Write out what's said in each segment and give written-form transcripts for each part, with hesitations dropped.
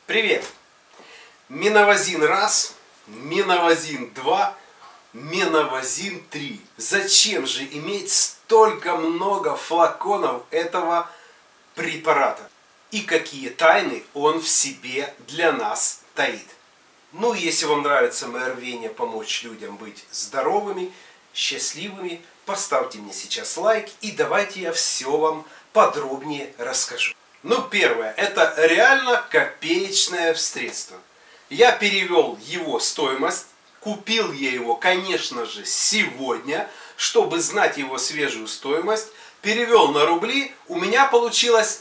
Привет! Меновазин раз, Меновазин 2, Меновазин 3. Зачем же иметь столько много флаконов этого препарата? И какие тайны он в себе для нас таит? Ну, если вам нравится мое рвение помочь людям быть здоровыми, счастливыми, поставьте мне сейчас лайк и давайте я все вам подробнее расскажу. Ну, первое, это реально копеечное средство. Я перевел его стоимость, купил я его, конечно же, сегодня, чтобы знать его свежую стоимость, перевел на рубли, у меня получилось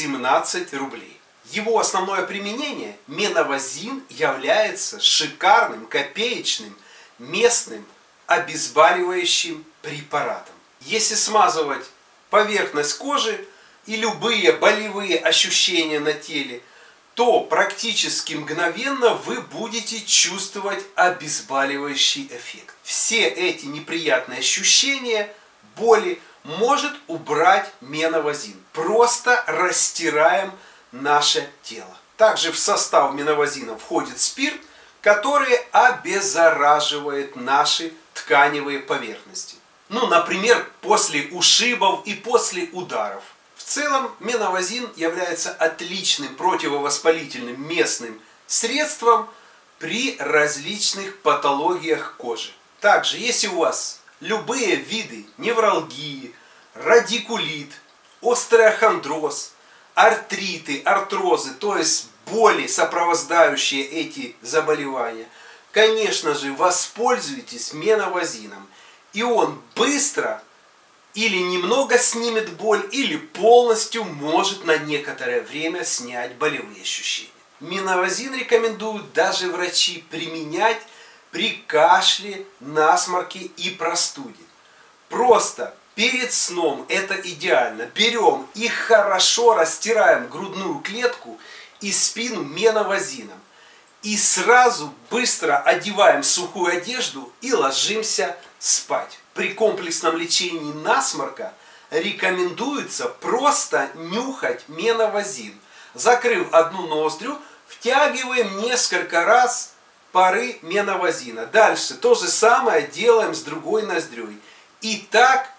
18 рублей. Его основное применение, меновазин, является шикарным, копеечным, местным обезболивающим препаратом. Если смазывать поверхность кожи и любые болевые ощущения на теле, то практически мгновенно вы будете чувствовать обезболивающий эффект. Все эти неприятные ощущения, боли может убрать меновазин. Просто растираем наше тело. Также в состав меновазина входит спирт, который обеззараживает наши тканевые поверхности. Ну, например, после ушибов и после ударов. В целом, меновазин является отличным противовоспалительным местным средством при различных патологиях кожи. Также, если у вас любые виды невралгии, радикулит, остеохондроз, артриты, артрозы, то есть боли, сопровождающие эти заболевания, конечно же, воспользуйтесь меновазином. И он быстро или немного снимет боль, или полностью может на некоторое время снять болевые ощущения. Меновазин рекомендуют даже врачи применять при кашле, насморке и простуде. Просто перед сном это идеально. Берем и хорошо растираем грудную клетку и спину меновазином. И сразу быстро одеваем сухую одежду и ложимся спать. При комплексном лечении насморка рекомендуется просто нюхать меновазин. Закрыв одну ноздрю, втягиваем несколько раз пары меновазина. Дальше то же самое делаем с другой ноздрёй. И так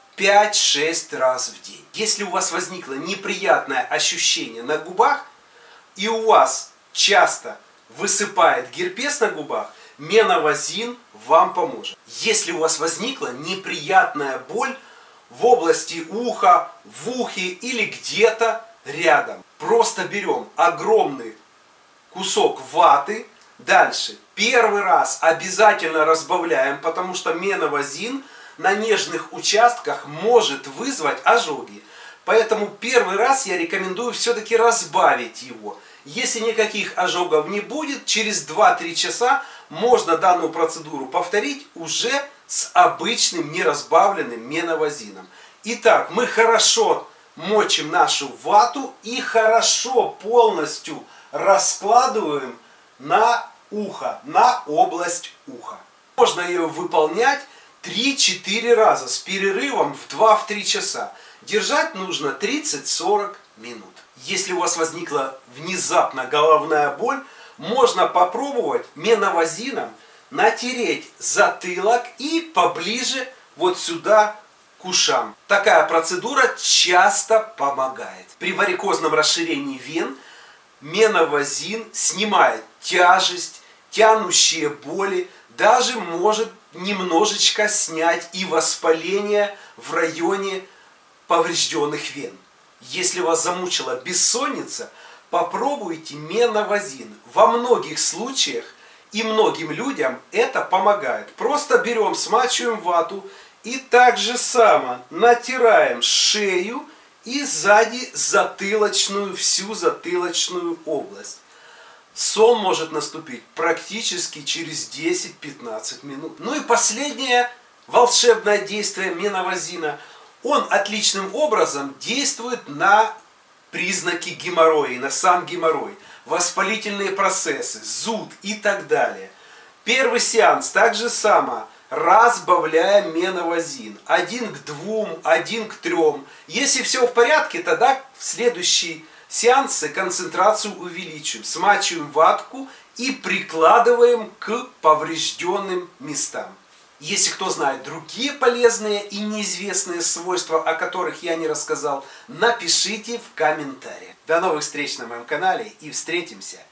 5-6 раз в день. Если у вас возникло неприятное ощущение на губах, и у вас часто высыпает герпес на губах, меновазин вам поможет. Если у вас возникла неприятная боль в области уха, в ухе или где-то рядом, просто берем огромный кусок ваты. Дальше первый раз обязательно разбавляем, потому что меновазин на нежных участках может вызвать ожоги. Поэтому первый раз я рекомендую все-таки разбавить его. Если никаких ожогов не будет, через 2-3 часа можно данную процедуру повторить уже с обычным неразбавленным меновазином. Итак, мы хорошо мочим нашу вату и хорошо полностью раскладываем на ухо, на область уха. Можно ее выполнять 3-4 раза с перерывом в 2-3 часа. Держать нужно 30-40 минут. Если у вас возникла внезапно головная боль, можно попробовать меновазином натереть затылок и поближе вот сюда к ушам. Такая процедура часто помогает. При варикозном расширении вен меновазин снимает тяжесть, тянущие боли, даже может немножечко снять и воспаление в районе поврежденных вен. Если вас замучила бессонница, попробуйте меновазин. Во многих случаях и многим людям это помогает. Просто берем, смачиваем вату и так же само натираем шею и сзади затылочную, всю затылочную область. Сон может наступить практически через 10-15 минут. Ну и последнее волшебное действие меновазина. Он отличным образом действует на признаки геморроя, на сам геморрой, воспалительные процессы, зуд и так далее. Первый сеанс так же само, разбавляем меновазин. 1 к 2, 1 к 3. Если все в порядке, тогда в следующий сеансы концентрацию увеличиваем, смачиваем ватку и прикладываем к поврежденным местам. Если кто знает другие полезные и неизвестные свойства, о которых я не рассказал, напишите в комментариях. До новых встреч на моем канале и встретимся